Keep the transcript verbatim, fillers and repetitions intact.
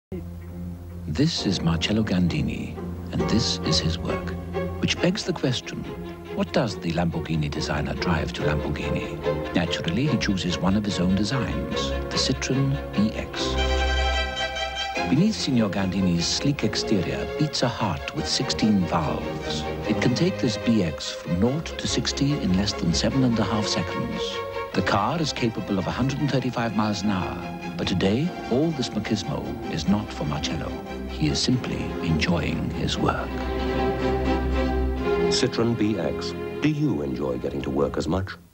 This is Marcello Gandini, and this is his work, which begs the question, what does the Lamborghini designer drive to Lamborghini? Naturally, he chooses one of his own designs, the Citroen B X. Beneath Signor Gandini's sleek exterior beats a heart with sixteen valves. It can take this B X from zero to sixty in less than seven and a half seconds. The car is capable of one hundred thirty-five miles an hour, but today, all this machismo is not for Marcello. He is simply enjoying his work. Citroen B X. Do you enjoy getting to work as much?